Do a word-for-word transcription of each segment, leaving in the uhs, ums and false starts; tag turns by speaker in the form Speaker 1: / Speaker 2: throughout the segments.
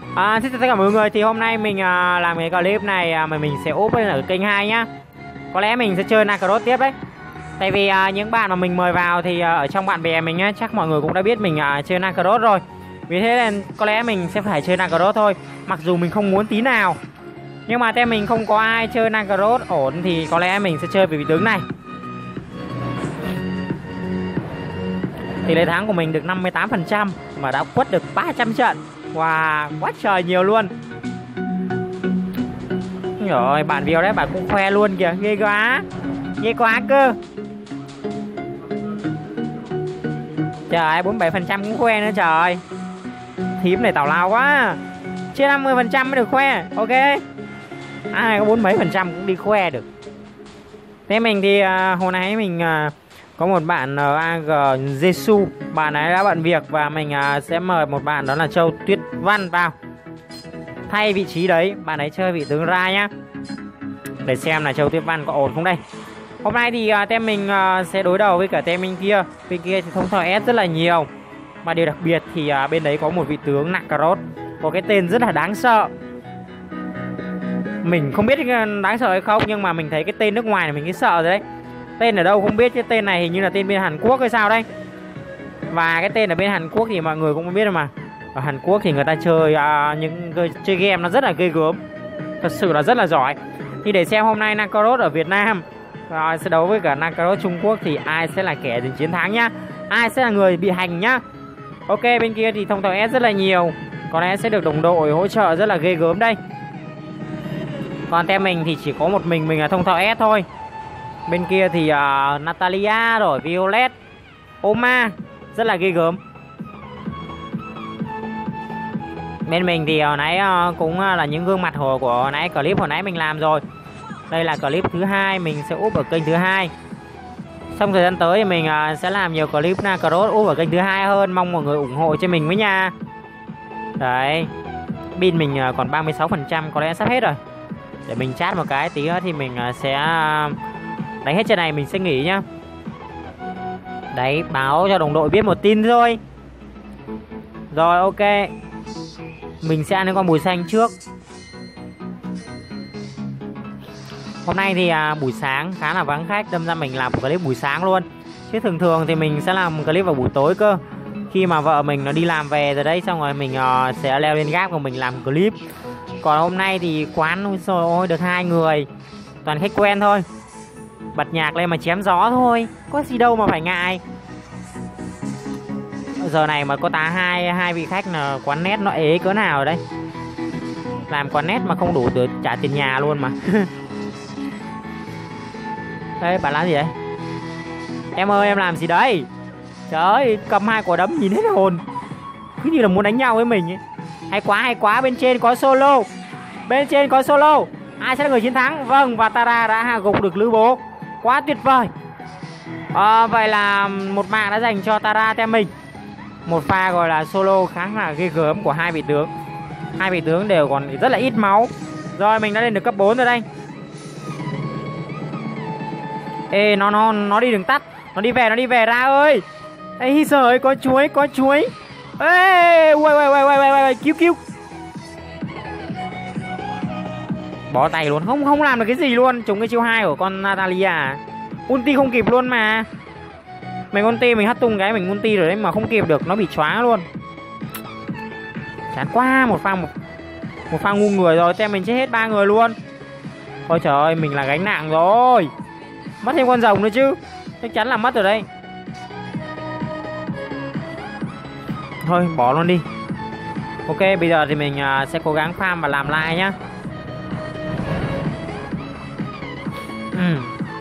Speaker 1: À, xin chào tất cả mọi người, thì hôm nay mình à, làm cái clip này à, mà mình sẽ úp lên ở kênh hai nhá. Có lẽ mình sẽ chơi Nacross tiếp đấy. Tại vì à, những bạn mà mình mời vào thì à, ở trong bạn bè mình á, chắc mọi người cũng đã biết mình à, chơi Nacross rồi. Vì thế nên có lẽ mình sẽ phải chơi Nacross thôi. Mặc dù mình không muốn tí nào, nhưng mà tem mình không có ai chơi Nacross ổn thì có lẽ mình sẽ chơi về vị tướng này. Tỷ lệ thắng của mình được năm mươi tám phần trăm mà đã quất được ba trăm trận. Wow, quá trời nhiều luôn. Rồi, bạn video đấy bạn cũng khoe luôn kìa, ghê quá. Ghê quá cơ. Trời, bốn mươi bảy phần trăm cũng khoe nữa trời. Thím này tào lao quá. Trên năm mươi phần trăm mới được khoe. Ok. Ai có bốn mươi bảy phần trăm cũng đi khoe được. Thế mình thì uh, hồi nãy mình uh, có một bạn uh, a giê Jesu, bạn ấy đã bận việc và mình uh, sẽ mời một bạn đó là Châu Tuyết Văn vào thay vị trí đấy. Bạn ấy chơi vị tướng Ra nhá. Để xem là Châu Tuyết Văn có ổn không đây. Hôm nay thì uh, tem mình uh, sẽ đối đầu với cả tem bên kia. Bên kia thì thông thạo S rất là nhiều. Mà điều đặc biệt thì uh, bên đấy có một vị tướng Nacross có cái tên rất là đáng sợ. Mình không biết đáng sợ hay không, nhưng mà mình thấy cái tên nước ngoài này mình thấy sợ rồi đấy. Tên ở đâu không biết, cái tên này hình như là tên bên Hàn Quốc hay sao đây. Và cái tên ở bên Hàn Quốc thì mọi người cũng không biết đâu mà. Ở Hàn Quốc thì người ta chơi uh, những chơi game nó rất là ghê gớm. Thật sự là rất là giỏi. Thì để xem hôm nay Nacross ở Việt Nam uh, sẽ đấu với cả Nacross Trung Quốc thì ai sẽ là kẻ giành chiến thắng nhá. Ai sẽ là người bị hành nhá. Ok, bên kia thì thông thạo S rất là nhiều. Có lẽ sẽ được đồng đội hỗ trợ rất là ghê gớm đây. Còn tem mình thì chỉ có một mình mình là thông thạo S thôi. Bên kia thì uh, Natalia rồi Violet, Oma rất là ghê gớm. Bên mình thì hồi nãy uh, cũng uh, là những gương mặt hồi của hồi nãy clip hồi nãy mình làm rồi. Đây là clip thứ hai, mình sẽ úp ở kênh thứ hai. Xong thời gian tới thì mình uh, sẽ làm nhiều clip Nacross úp ở kênh thứ hai hơn. Mong mọi người ủng hộ cho mình với nha. Đấy, pin mình uh, còn ba mươi sáu phần trăm, có lẽ sắp hết rồi. Để mình chat một cái tí nữa thì mình uh, sẽ uh, đánh hết trận này mình sẽ nghỉ nhá. Đấy, báo cho đồng đội biết một tin thôi. Rồi, ok. Mình sẽ ăn cái con bùi xanh trước. Hôm nay thì à, buổi sáng khá là vắng khách, đâm ra mình làm một clip buổi sáng luôn. Chứ thường thường thì mình sẽ làm một clip vào buổi tối cơ. Khi mà vợ mình nó đi làm về rồi đấy, xong rồi mình uh, sẽ leo lên gác của mình làm clip. Còn hôm nay thì quán ôi trời ơi, được hai người, toàn khách quen thôi. Bật nhạc lên mà chém gió thôi, có gì đâu mà phải ngại. Giờ này mà có tá hai hai vị khách là quán nét nó ế cỡ nào rồi đấy. Làm quán nét mà không đủ để trả tiền nhà luôn mà. Đấy, bạn làm gì đấy? Em ơi, em làm gì đấy? Trời ơi, cầm hai quả đấm nhìn hết hồn. Cứ như là muốn đánh nhau với mình ấy. Hay quá, hay quá, bên trên có solo. Bên trên có solo. Ai sẽ là người chiến thắng? Vâng, và Tara đã hạ gục được Lữ Bố. Quá tuyệt vời. à, Vậy là một mạng đã dành cho Tara tem mình. Một pha gọi là solo khá là ghê gớm của hai vị tướng. Hai vị tướng đều còn rất là ít máu. Rồi, mình đã lên được cấp bốn rồi đây. Ê, nó nó nó đi đường tắt. Nó đi về, nó đi về Ra ơi. Ê, trời ơi, có chuối, có chuối. Ê, ui, ui, ui, ui, ui, cứu, cứu. Bỏ tay luôn, không không làm được cái gì luôn. Trúng cái chiêu hai của con Natalia. Ulti không kịp luôn mà. Mình ulti, mình hất tung cái mình ulti rồi đấy mà không kịp được, nó bị choáng luôn. Chán quá, một pha một, một pha ngu người rồi, tem mình chết hết ba người luôn. Ôi trời ơi, mình là gánh nặng rồi. Mất thêm con rồng nữa chứ. Chắc chắn là mất rồi đấy. Thôi bỏ luôn đi. Ok, bây giờ thì mình uh, sẽ cố gắng farm và làm lại nhá. Ừ.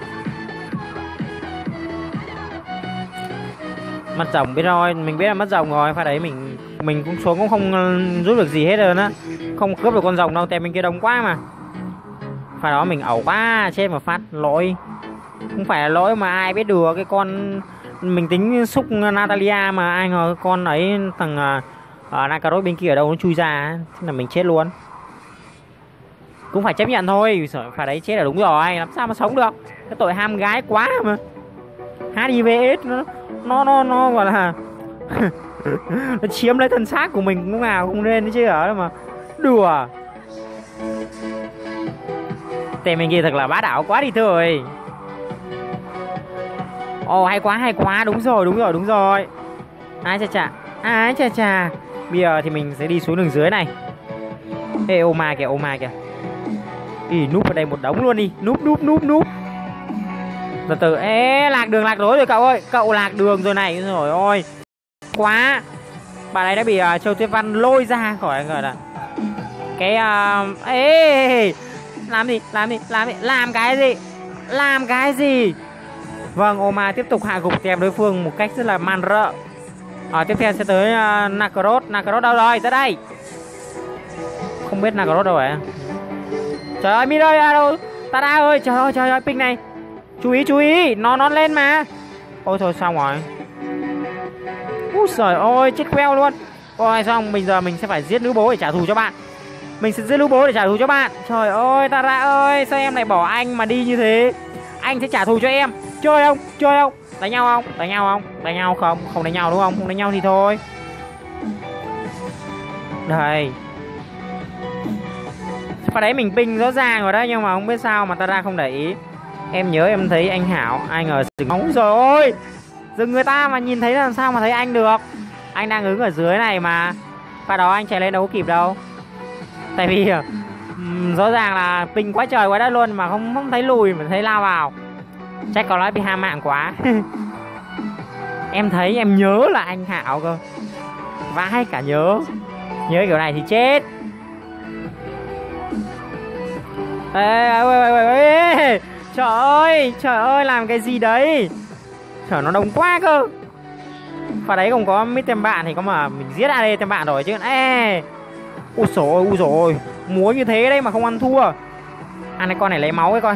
Speaker 1: Mất rồng biết rồi, mình biết là mất rồng rồi. Pha đấy mình mình cũng xuống cũng không giúp được gì hết rồi á. Không cướp được con rồng đâu, tem bên kia đông quá mà. Pha đó mình ẩu quá, chết một phát, lỗi. Không phải là lỗi mà ai biết được, cái con mình tính xúc Natalia mà ai ngờ con ấy thằng uh, Nacross bên kia ở đâu nó chui ra, thế là mình chết luôn. Cũng phải chấp nhận thôi, phải đấy, chết là đúng rồi, làm sao mà sống được. Cái tội ham gái quá mà. hát i vê ết nó nó nó nó gọi là nó chiếm lấy thân xác của mình lúc nào cũng nên chứ ở mà Đùa. Tên mình kia thật là bá đạo quá đi thôi. Ồ hay quá hay quá. Đúng rồi đúng rồi đúng rồi. Ai chà chà. Ai chà chà. Bây giờ thì mình sẽ đi xuống đường dưới này. Ê ô ma kìa ô ma kìa. Ý núp ở đây một đống luôn đi. Núp núp núp núp. Từ từ. Ê lạc đường lạc lối rồi cậu ơi. Cậu lạc đường rồi này. Rồi ôi. Quá. Bạn ấy đã bị uh, Châu Tuyết Văn lôi ra khỏi gọi là cái uh, ê làm gì làm gì làm gì làm cái gì làm cái gì. Vâng Oma tiếp tục hạ gục kèm đối phương một cách rất là man rợ. Ở tiếp theo sẽ tới uh, Nakaroth. Nakaroth đâu rồi? Tới đây. Không biết Nakaroth đâu rồi. Trời ơi Mid ơi à, đâu Tada ơi trời ơi trời ơi ping này. Chú ý chú ý nó nó lên mà. Ôi thôi xong rồi. Úi giời ơi chết queo luôn. Ôi xong bây giờ mình sẽ phải giết nữ bố để trả thù cho bạn. Mình sẽ giết nữ bố để trả thù cho bạn. Trời ơi Tara ơi sao em lại bỏ anh mà đi như thế. Anh sẽ trả thù cho em. Chơi không chơi không đánh nhau không đánh nhau không đánh nhau không không đánh nhau đúng không. Không đánh nhau thì thôi. Đây. Và đấy mình ping rõ ràng rồi đó. Nhưng mà không biết sao mà Tara không để ý. Em nhớ em thấy anh Hảo. Ai ngờ dừng ống rồi ôi. Dừng người ta mà nhìn thấy làm sao mà thấy anh được. Anh đang đứng ở dưới này mà. Và đó anh chạy lên đâu có kịp đâu. Tại vì um, rõ ràng là ping quá trời quá đất luôn. Mà không, không thấy lùi mà thấy lao vào. Chắc có lẽ bị ham mạng quá. Em thấy em nhớ là anh Hảo cơ. Vãi cả nhớ. Nhớ kiểu này thì chết. Ê, ê, ê, ê, ê. Trời ơi trời ơi làm cái gì đấy. Trời nó đông quá cơ. Và đấy không có mít tem bạn thì có mà mình giết a đê tem bạn rồi chứ. Ê. Ui dồi ôi ui dồi ôi. Múa như thế đấy mà không ăn thua. Ăn cái con này lấy máu ấy coi.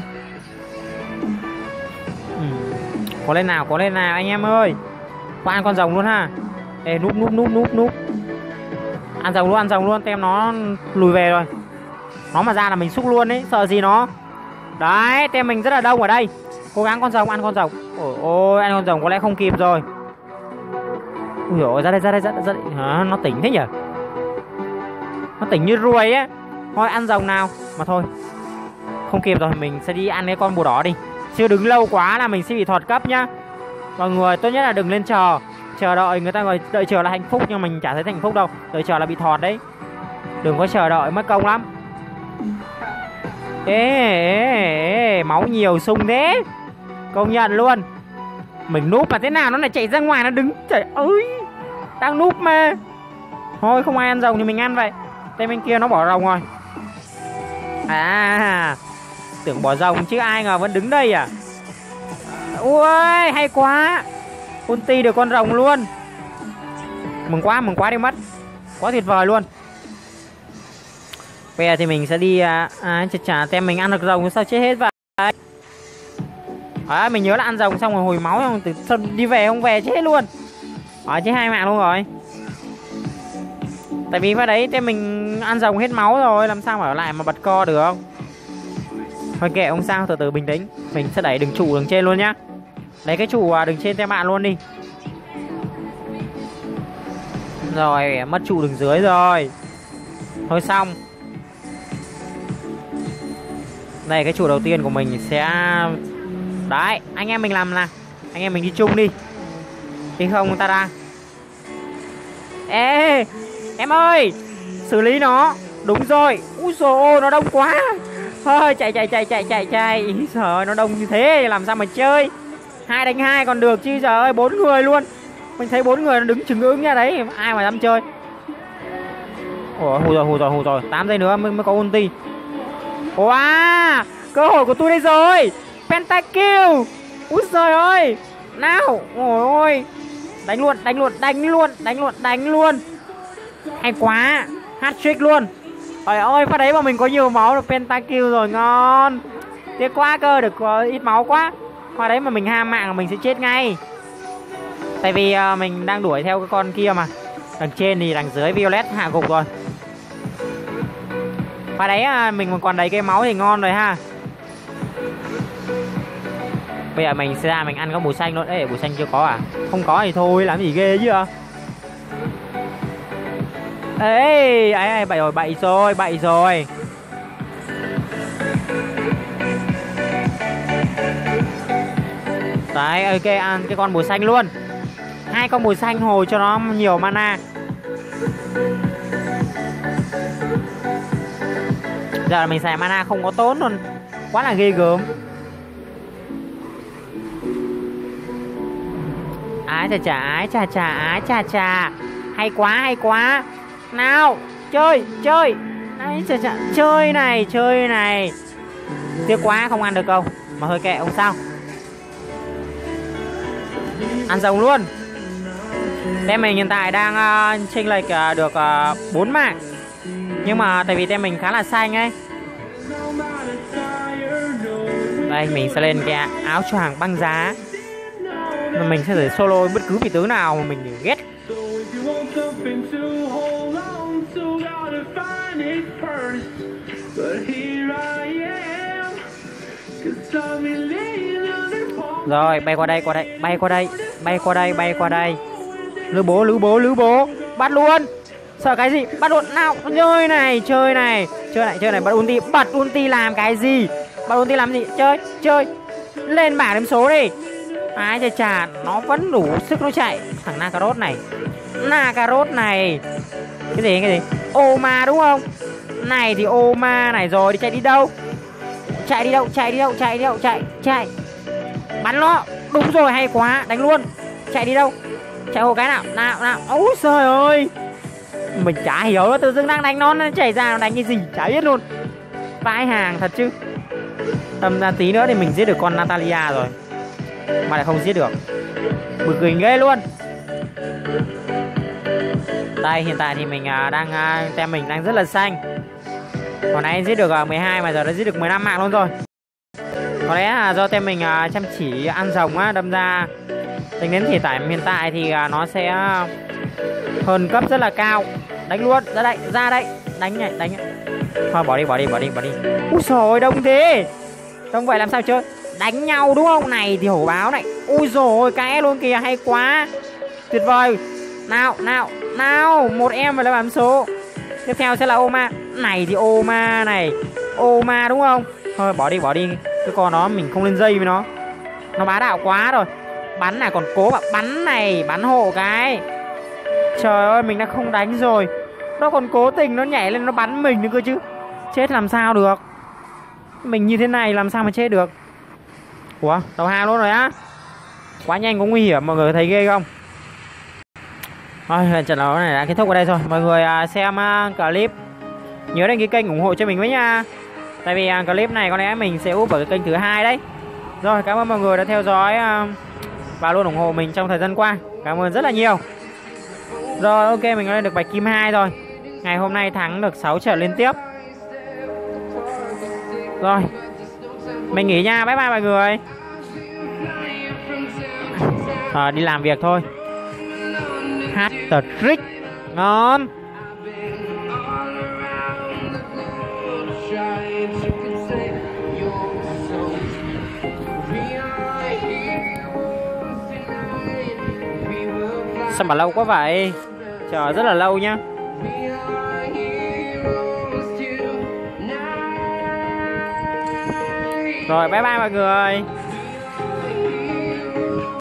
Speaker 1: Ừ. Có lên nào có lên nào anh em ơi. Có ăn con rồng luôn ha. Ê núp núp núp núp núp. Ăn rồng luôn ăn rồng luôn. Tem nó lùi về rồi. Nó mà ra là mình xúc luôn đấy. Sợ gì nó. Đấy tem mình rất là đông ở đây. Cố gắng con rồng ăn con rồng. Ôi ôi ăn con rồng có lẽ không kịp rồi. Ui dồi ra đây ra đây ra đây, ra đây. Hả, nó tỉnh thế nhỉ. Nó tỉnh như ruồi á. Thôi ăn rồng nào. Mà thôi không kịp rồi. Mình sẽ đi ăn cái con bùa đỏ đi. Chứ đứng lâu quá là mình sẽ bị thọt cấp nhá. Mọi người tốt nhất là đừng lên chờ. Chờ đợi người ta gọi đợi chờ là hạnh phúc. Nhưng mình chả thấy hạnh phúc đâu. Đợi chờ là bị thọt đấy. Đừng có chờ đợi mất công lắm. Ê, ê, ê máu nhiều sung thế. Công nhận luôn. Mình núp mà thế nào nó lại chạy ra ngoài nó đứng. Trời ơi đang núp mà. Thôi không ai ăn rồng thì mình ăn vậy. Tên bên kia nó bỏ rồng rồi. À tưởng bỏ rồng chứ ai ngờ vẫn đứng đây à. Ui hay quá. Ulti được con rồng luôn. Mừng quá mừng quá đi mất. Quá tuyệt vời luôn. Bây giờ thì mình sẽ đi. À, à chả chả tem mình ăn được rồng sao chết hết vậy. À, mình nhớ là ăn rồng xong rồi hồi máu xong từ đi về không về chết luôn. Ở chết hai mạng luôn rồi. Tại vì vào đấy tem mình ăn rồng hết máu rồi. Làm sao mà ở lại mà bật co được. Thôi kệ không sao từ từ bình tĩnh. Mình sẽ đẩy đường trụ đường trên luôn nhá. Lấy cái trụ đường trên tem bạn luôn đi. Rồi mất trụ đường dưới rồi. Thôi xong. Đây cái trụ đầu tiên của mình sẽ. Đấy anh em mình làm là anh em mình đi chung đi. Đi không ta ra. Ê em ơi xử lý nó. Đúng rồi. Úi dồi ôi nó đông quá. Thôi chạy chạy chạy chạy chạy chạy. Ý trời ơi nó đông như thế làm sao mà chơi. Hai đánh hai còn được chứ trời ơi bốn người luôn. Mình thấy bốn người nó đứng chừng ứng ra đấy. Ai mà dám chơi. Ủa hù rồi hù rồi hù rồi. Tám giây nữa mới, mới có ulti. Wow cơ hội của tôi đây rồi. Pentakill. Úi giời ơi. Nào. Ôi ôi. Đánh luôn đánh luôn đánh luôn đánh luôn đánh luôn. Hay quá. Hat-trick luôn. Trời ơi phát đấy mà mình có nhiều máu được pentakill rồi ngon. Tiếc quá cơ được có ít máu quá. Qua đấy mà mình ham mạng mình sẽ chết ngay. Tại vì uh, mình đang đuổi theo cái con kia mà. Đằng trên thì đằng dưới Violet hạ gục rồi. Qua đấy uh, mình còn đầy cái máu thì ngon rồi ha. Bây giờ mình sẽ ra mình ăn có bùa xanh luôn. Ê bùa xanh chưa có à. Không có thì thôi làm gì ghê chứ à. Ê, ấy ấy, bậy rồi, bậy rồi, bậy rồi. Đấy, ok, ăn cái con bùa xanh luôn. Hai con bùa xanh hồi cho nó nhiều mana. Giờ mình xài mana không có tốn luôn. Quá là ghê gớm. Ái chà chà, ái chà chà, ái chà chà. Hay quá, hay quá. Nào, chơi, chơi. Ái chà chà, chơi này, chơi này. Tiếc quá, không ăn được đâu. Mà thôi kệ, không sao. Ăn rồng luôn. Tem mình hiện tại đang uh, chênh lệch uh, được uh, bốn mạng. Nhưng mà tại vì tem mình khá là xanh ấy. Đây mình sẽ lên cái áo choàng băng giá. Mình sẽ thể solo bất cứ vị tướng nào mà mình ghét. Rồi bay qua đây, qua đây, bay qua đây, bay qua đây, bay qua đây. Lữ bố, lữ bố, lữ bố. Bắt luôn. Sợ cái gì? Bắt luôn. Nào, chơi này, chơi này. Chơi này, chơi này, bật ulti. Bật ulti làm cái gì? Bật ulti làm gì? Chơi, chơi. Lên bảng điểm số đi. Ái chà chà, nó vẫn đủ sức nó chạy. Thằng Nakarot này. Nakarot này. Cái gì, cái gì? Oma đúng không? Này thì Oma này rồi, đi chạy đi đâu? Chạy đi đâu, chạy đi đâu, chạy đi đâu, chạy, chạy. Bắn nó. Đúng rồi, hay quá, đánh luôn. Chạy đi đâu? Chạy hộ cái nào, nào, nào. Ôi trời ơi. Mình chả hiểu nó tự dưng đang đánh nó, nó chảy ra nó đánh cái gì, chả biết luôn. Vãi hàng thật chứ. Tầm ra tí nữa thì mình giết được con Natalia rồi. Mà lại không giết được. Bực mình ghê luôn. Đây hiện tại thì mình đang tem mình đang rất là xanh. Hồi nãy giết được mười hai mà giờ đã giết được mười lăm mạng luôn rồi. Có lẽ là do tem mình chăm chỉ ăn rồng á, đâm ra tính đến hiện tại hiện tại thì nó sẽ hơn cấp rất là cao. Đánh luôn, ra đây, ra đây. Đánh nhảy, đánh nhảy. Thôi bỏ đi, bỏ đi, bỏ đi, bỏ đi. Úi xồi, đông thế. Đông vậy làm sao chơi? Đánh nhau đúng không? Này thì hổ báo này. Ui rồi cái luôn kìa, hay quá. Tuyệt vời. Nào, nào, nào. Một em phải là bám số. Tiếp theo sẽ là Oma. Này thì Oma này. Oma đúng không? Thôi bỏ đi, bỏ đi. Cái con đó mình không lên dây với nó. Nó bá đạo quá rồi. Bắn này còn cố mà bắn này. Bắn hộ cái. Trời ơi mình đã không đánh rồi. Nó còn cố tình nó nhảy lên nó bắn mình nữa cơ chứ. Chết làm sao được. Mình như thế này làm sao mà chết được. Ủa đầu hàng luôn rồi á. Quá nhanh cũng nguy hiểm, mọi người thấy ghê không? Thôi trận đấu này đã kết thúc ở đây rồi. Mọi người xem clip nhớ đăng ký kênh ủng hộ cho mình với nha. Tại vì clip này có lẽ mình sẽ úp ở cái kênh thứ hai đấy. Rồi cảm ơn mọi người đã theo dõi và luôn ủng hộ mình trong thời gian qua. Cảm ơn rất là nhiều. Rồi ok mình lên được bạch kim hai rồi. Ngày hôm nay thắng được sáu trận liên tiếp. Rồi mình nghỉ nha, bye bye mọi người. À, đi làm việc thôi. Hát tờ trick ngon. Sao mà lâu quá vậy? Chờ rất là lâu nhá. Rồi bye bye mọi người.